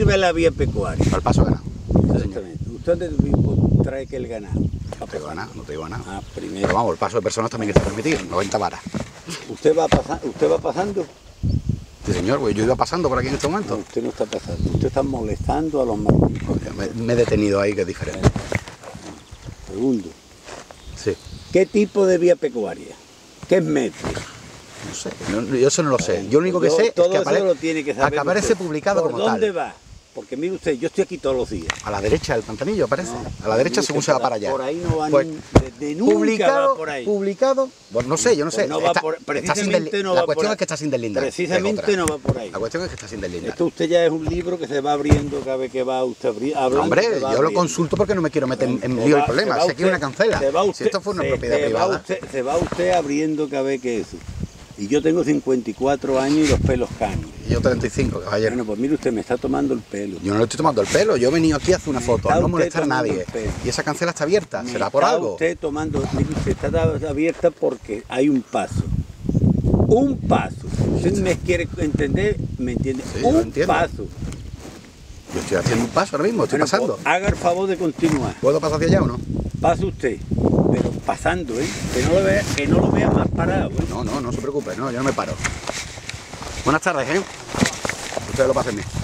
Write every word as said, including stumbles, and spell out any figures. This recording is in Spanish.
sirve la vía pecuaria? Para el paso ganado. Exactamente. ¿Usted dónde trae que el ganado? No te digo nada, no te digo nada. Ah, primero. Pero vamos, el paso de personas también está permitido, noventa varas. ¿Usted va, pasa, ¿Usted va pasando? Sí, señor, pues yo iba pasando por aquí en este No, momento. usted no está pasando. Usted está molestando a los marroquíes. Me, me he detenido ahí, que es diferente. Segundo, Sí. ¿qué tipo de vía pecuaria? ¿Qué es metro? No sé, no, yo eso no lo sé. Yo lo único que Yo- sé es todo que eso aparece, lo tiene que saber que aparece usted. publicado ¿Por como dónde tal. va? Porque mire usted, yo estoy aquí todos los días. A la derecha del pantanillo aparece. No, a la derecha mire según usted, se va para allá. Por ahí no va Pues, ni, de, de nunca publicado, va por ahí. publicado, pues no sé, yo no Pues sé. no va Está- por- está sin precisamente desli- no la va cuestión por es que está sin deslindar. Precisamente es otra. no va por ahí. La cuestión es que está sin deslindar. Esto usted ya es un libro que se va abriendo cada vez que va usted abri- hablando. No, hombre, se va yo lo abriendo. consulto porque no me quiero meter en, en Se lío va- y problemas. se va Si aquí hay una usted- cancela. se va Si usted- esto fue una se- propiedad se va privada. usted- se va usted abriendo cada vez que eso. Y yo tengo cincuenta y cuatro años y los pelos caen. Y yo treinta y cinco, caballero. Bueno, pues mire usted, me está tomando el pelo. Yo no le estoy tomando el pelo, yo he venido aquí a hacer una Me foto, está a no usted molestar a tomando nadie. el pelo. Y esa cancela está abierta, Me será por está algo. usted tomando, mire usted, está abierta porque hay un paso. Un paso. Usted me quiere entender, ¿me entiende? Sí, yo un lo entiendo. paso. Yo estoy haciendo un paso ahora mismo, estoy Bueno, pasando. pues, haga el favor de continuar. ¿Puedo pasar hacia allá o no? Pase usted, pero pasando, ¿eh? Que no lo vea, que no lo vea más parado, ¿eh? No, no, no se preocupe, no, yo no me paro. Buenas tardes, ¿eh? Ustedes lo pasen bien.